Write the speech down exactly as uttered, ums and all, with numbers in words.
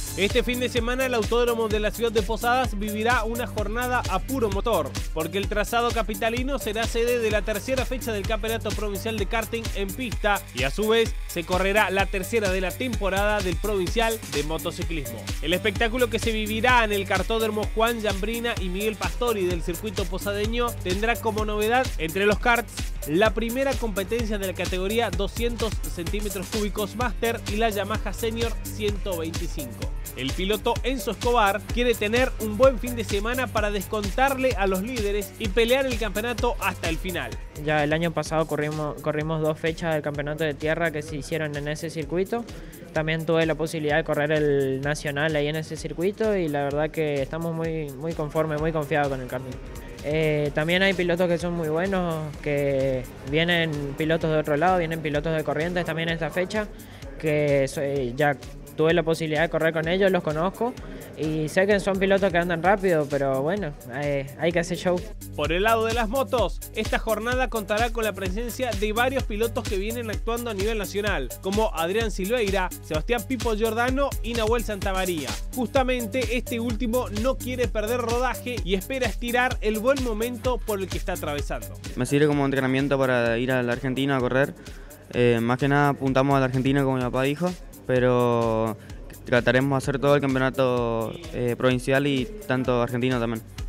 Este fin de semana el Autódromo de la ciudad de Posadas vivirá una jornada a puro motor, porque el trazado capitalino será sede de la tercera fecha del Campeonato Provincial de Karting en pista y a su vez se correrá la tercera de la temporada del Provincial de Motociclismo. El espectáculo que se vivirá en el Kartódromo Juan Jambrina y Miguel Pastori del circuito posadeño tendrá como novedad entre los karts la primera competencia de la categoría doscientos centímetros cúbicos Master y la Yamaha Senior ciento veinticinco. El piloto Enzo Escobar quiere tener un buen fin de semana para descontarle a los líderes y pelear el campeonato hasta el final. Ya el año pasado corrimos, corrimos dos fechas del campeonato de tierra que se hicieron en ese circuito. También tuve la posibilidad de correr el nacional ahí en ese circuito y la verdad que estamos muy, muy conformes, muy confiados con el karting. Eh, también hay pilotos que son muy buenos, que vienen pilotos de otro lado, vienen pilotos de Corrientes también en esta fecha, que soy, ya tuve la posibilidad de correr con ellos, los conozco y sé que son pilotos que andan rápido, pero bueno, eh, hay que hacer show. Por el lado de las motos, esta jornada contará con la presencia de varios pilotos que vienen actuando a nivel nacional, como Adrián Silveira, Sebastián Pipo Giordano y Nahuel Santamaría. Justamente este último no quiere perder rodaje y espera estirar el buen momento por el que está atravesando. Me sirve como entrenamiento para ir a la Argentina a correr. Eh, más que nada apuntamos a la Argentina como mi papá dijo, pero trataremos de hacer todo el campeonato eh, provincial y tanto argentino también.